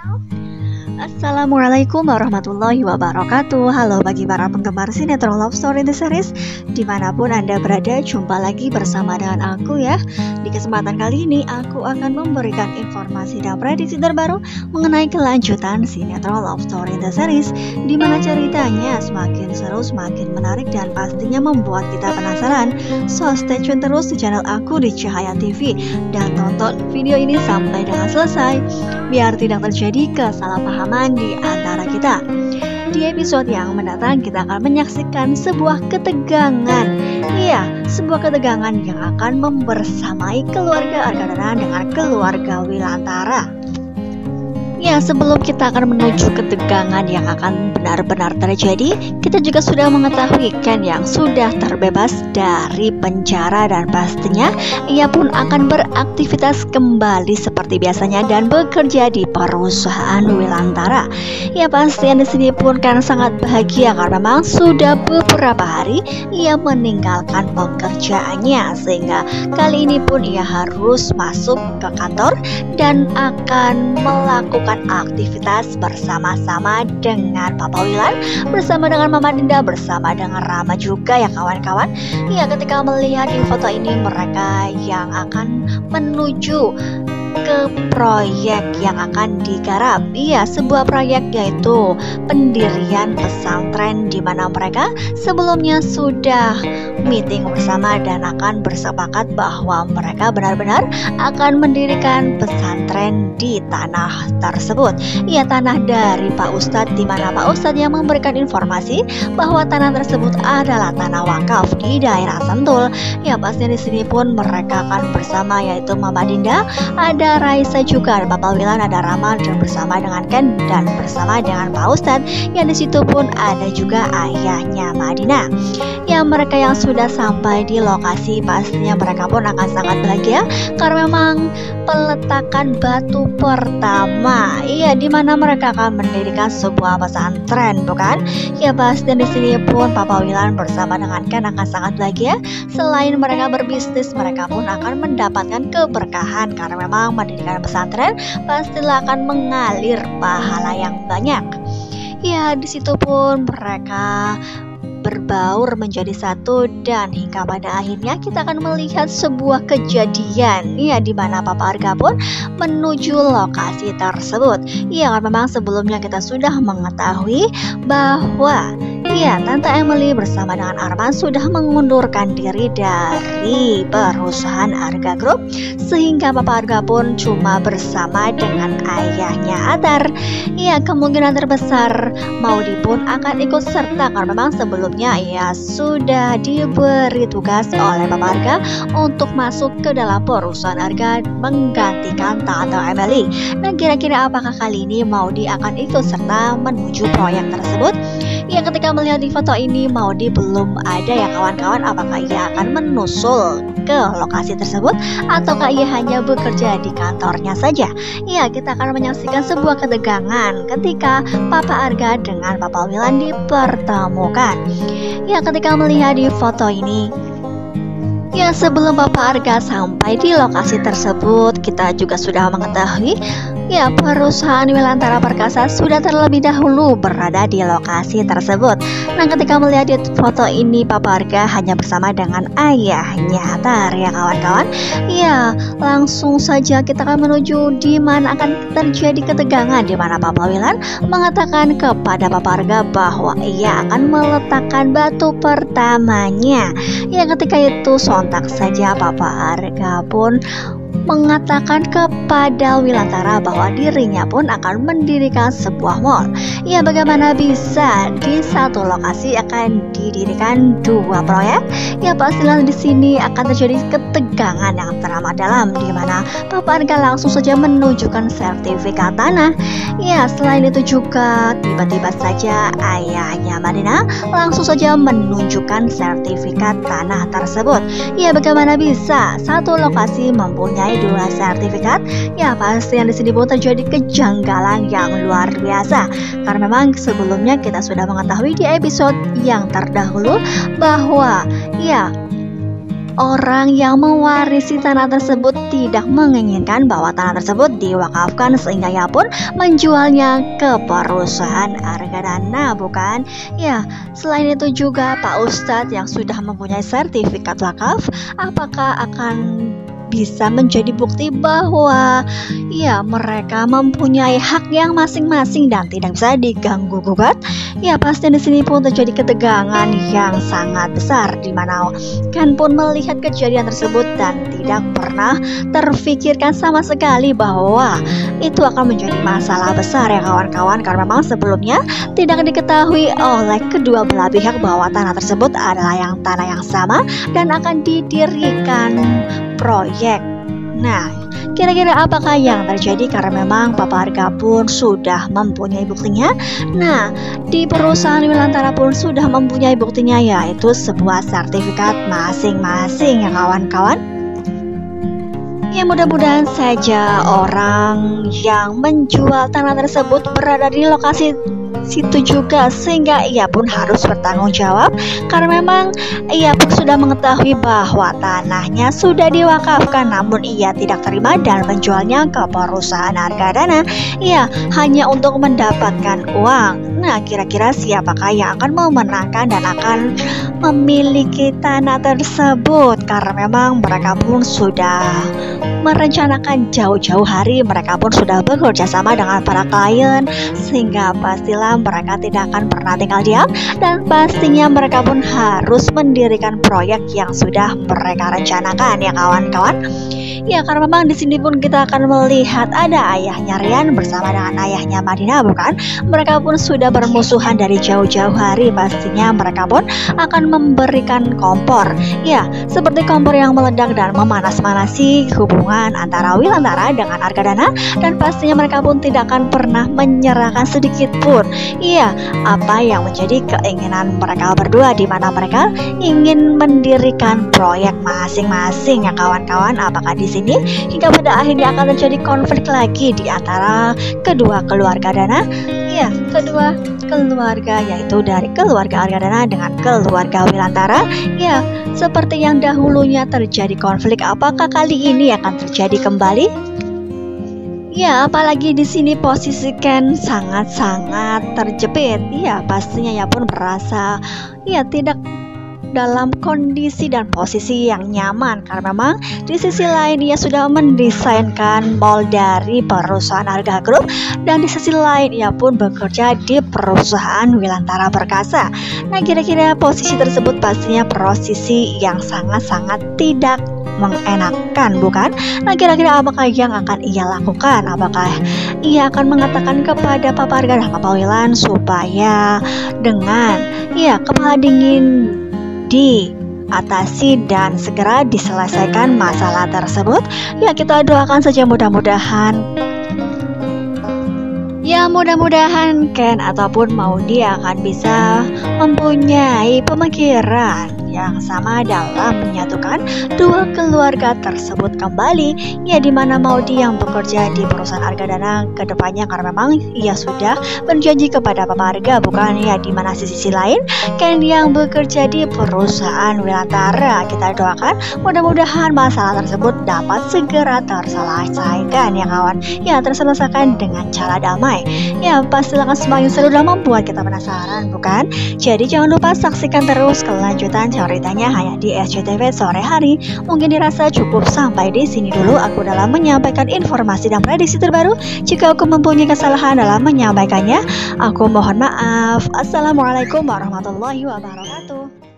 Assalamualaikum warahmatullahi wabarakatuh. Halo bagi para penggemar sinetron Love Story The Series, dimanapun Anda berada, jumpa lagi bersama dengan aku ya. Di kesempatan kali ini aku akan memberikan informasi dan prediksi terbaru mengenai kelanjutan sinetron Love Story The Series, dimana ceritanya semakin seru, semakin menarik, dan pastinya membuat kita penasaran. So stay tune terus di channel aku di Cahaya TV dan tonton video ini sampai dengan selesai, biar tidak terjadi kesalahpahaman di antara kita. Di episode yang mendatang kita akan menyaksikan sebuah ketegangan. Iya, sebuah ketegangan yang akan membersamai keluarga Argadana dengan keluarga Wilantara. Ya, sebelum kita akan menuju ketegangan yang akan benar-benar terjadi, kita juga sudah mengetahui Ken yang sudah terbebas dari penjara dan pastinya ia pun akan beraktivitas kembali seperti biasanya dan bekerja di perusahaan Wilantara. Ya, pastinya di sini pun kan sangat bahagia karena memang sudah beberapa hari ia meninggalkan pekerjaannya, sehingga kali ini pun ia harus masuk ke kantor dan akan melakukan aktivitas bersama-sama dengan Papa Wilan, bersama dengan Mama Dinda, bersama dengan Rama juga ya kawan-kawan. Ya, ketika melihat di foto ini mereka yang akan menuju ke proyek yang akan digarap. Iya, sebuah proyek yaitu pendirian pesantren, di mana mereka sebelumnya sudah meeting bersama dan akan bersepakat bahwa mereka benar-benar akan mendirikan pesantren di tanah tersebut. Iya, tanah dari Pak Ustadz, di mana Pak Ustadz yang memberikan informasi bahwa tanah tersebut adalah tanah wakaf di daerah Sentul. Ya, pastinya di sini pun mereka akan bersama, yaitu Mama Dinda, ada Raisa juga, ada Papa Wilan, ada Rama, dan bersama dengan Ken dan bersama dengan Pak Ustadz. Yang di situ pun ada juga ayahnya Madina. Ya, mereka yang sudah sampai di lokasi pastinya mereka pun akan sangat bahagia karena memang peletakan batu pertama. Iya, di mana mereka akan mendirikan sebuah pesantren, bukan? Ya, dan di sini pun Papa Wilan bersama dengan Ken akan sangat bahagia. Selain mereka berbisnis, mereka pun akan mendapatkan keberkahan karena memang mendirikan pesantren pastilah akan mengalir pahala yang banyak. Ya, di situ pun mereka berbaur menjadi satu dan hingga pada akhirnya kita akan melihat sebuah kejadian ya, di mana Papa Arga pun menuju lokasi tersebut. Ya, kan memang sebelumnya kita sudah mengetahui bahwa ya, Tante Emily bersama dengan Arman sudah mengundurkan diri dari perusahaan Arga Group, sehingga Papa Arga pun cuma bersama dengan ayahnya Atar. Ya, kemungkinan terbesar Maudi pun akan ikut serta karena memang sebelumnya ia sudah diberi tugas oleh Papa Arga untuk masuk ke dalam perusahaan Arga menggantikan Tante Emily. Nah, kira-kira apakah kali ini Maudi akan ikut serta menuju proyek tersebut? Ya, ketika melihat di foto ini Maudi belum ada ya kawan-kawan, apakah ia akan menusul ke lokasi tersebut ataukah ia hanya bekerja di kantornya saja? Ya, kita akan menyaksikan sebuah ketegangan ketika Papa Arga dengan Papa Wilan dipertemukan. Ya, ketika melihat di foto ini, ya, sebelum Papa Arga sampai di lokasi tersebut, kita juga sudah mengetahui ya, perusahaan Wilantara Perkasa sudah terlebih dahulu berada di lokasi tersebut. Nah, ketika melihat di foto ini Papa Arga hanya bersama dengan ayahnya Atar ya kawan-kawan. Ya, langsung saja kita akan menuju di mana akan terjadi ketegangan, di mana Papa Wilan mengatakan kepada Papa Arga bahwa ia akan meletakkan batu pertamanya. Ya, ketika itu sontak saja Papa Arga pun mengatakan kepada Wilantara bahwa dirinya pun akan mendirikan sebuah mall. Ya, bagaimana bisa di satu lokasi akan didirikan dua proyek? Ya, pastilah di sini akan terjadi ketegangan yang teramat dalam, di mana Papa Arga langsung saja menunjukkan sertifikat tanah. Ya, selain itu juga tiba-tiba saja ayahnya Madina langsung saja menunjukkan sertifikat tanah tersebut. Ya, bagaimana bisa satu lokasi mempunyai dua sertifikat? Ya, pasti yang di sini pun terjadi kejanggalan yang luar biasa. Karena memang sebelumnya kita sudah mengetahui di episode yang terdahulu bahwa ya, orang yang mewarisi tanah tersebut tidak menginginkan bahwa tanah tersebut diwakafkan, sehingga ia pun menjualnya ke perusahaan Argadana, bukan? Ya, selain itu juga Pak Ustadz yang sudah mempunyai sertifikat wakaf, apakah akan bisa menjadi bukti bahwa ya mereka mempunyai hak yang masing-masing dan tidak bisa diganggu gugat? Ya, pasti di sini pun terjadi ketegangan yang sangat besar, di mana Ken pun melihat kejadian tersebut dan tidak pernah terfikirkan sama sekali bahwa itu akan menjadi masalah besar ya kawan-kawan, karena memang sebelumnya tidak diketahui oleh kedua belah pihak bahwa tanah tersebut adalah tanah yang sama dan akan didirikan proyek. Nah, kira-kira apakah yang terjadi? Karena memang Papa Arga pun sudah mempunyai buktinya. Nah, di perusahaan Wilantara pun sudah mempunyai buktinya, yaitu sebuah sertifikat masing-masing ya kawan-kawan. Ya, mudah-mudahan saja orang yang menjual tanah tersebut berada di lokasi situ juga, sehingga ia pun harus bertanggung jawab, karena memang ia pun sudah mengetahui bahwa tanahnya sudah diwakafkan, namun ia tidak terima dan menjualnya ke perusahaan Argadana, ya hanya untuk mendapatkan uang. Nah, kira-kira siapakah yang akan memenangkan dan akan memiliki tanah tersebut? Karena memang mereka pun sudah merencanakan jauh-jauh hari, mereka pun sudah bekerja sama dengan para klien, sehingga pastilah mereka tidak akan pernah tinggal diam, dan pastinya mereka pun harus mendirikan proyek yang sudah mereka rencanakan ya kawan-kawan. Ya, karena memang di sini pun kita akan melihat ada ayahnya Rian bersama dengan ayahnya Madinah, bukan? Mereka pun sudah bermusuhan dari jauh-jauh hari, pastinya mereka pun akan memberikan kompor. Ya, seperti kompor yang meledak dan memanas-manasi hubungan antara Wilantara dengan Argadana, dan pastinya mereka pun tidak akan pernah menyerahkan sedikit pun. Iya, apa yang menjadi keinginan mereka berdua, di mana mereka ingin mendirikan proyek masing-masing ya kawan-kawan. Apakah di sini hingga pada akhirnya akan terjadi konflik lagi di antara kedua keluarga Dana? Ya, kedua keluarga, yaitu dari keluarga Argadana dengan keluarga Wilantara. Ya, seperti yang dahulunya terjadi konflik, apakah kali ini akan terjadi kembali? Ya, apalagi di sini posisi Ken sangat-sangat terjepit. Ya, pastinya ia pun merasa ya tidak dalam kondisi dan posisi yang nyaman, karena memang di sisi lain ia sudah mendesainkan mall dari perusahaan Arga Group, dan di sisi lain ia pun bekerja di perusahaan Wilantara Perkasa. Nah, kira-kira posisi tersebut pastinya posisi yang sangat-sangat tidak mengenakan, bukan? Nah, kira-kira apakah yang akan ia lakukan? Apakah ia akan mengatakan kepada Papa Arga dan Papa Wilan supaya dengan ya kepala dingin diatasi dan segera diselesaikan masalah tersebut? Ya, kita doakan saja, mudah-mudahan Ken ataupun Maudi akan bisa mempunyai pemikiran yang sama dalam menyatukan dua keluarga tersebut kembali, ya dimana Maudi yang bekerja di perusahaan Argadana ke depannya, karena memang ia sudah berjanji kepada Papa Arga, bukan? Ya, dimana sisi lain Ken yang bekerja di perusahaan Wilantara. Kita doakan mudah-mudahan masalah tersebut dapat segera terselesaikan ya kawan, ya terselesaikan dengan cara damai. Ya, pastilah semakin seru dan membuat kita penasaran, bukan? Jadi jangan lupa saksikan terus kelanjutan ceritanya hanya di SCTV sore hari. Mungkin dirasa cukup sampai di sini dulu aku dalam menyampaikan informasi dan prediksi terbaru. Jika aku mempunyai kesalahan dalam menyampaikannya, aku mohon maaf. Assalamualaikum warahmatullahi wabarakatuh.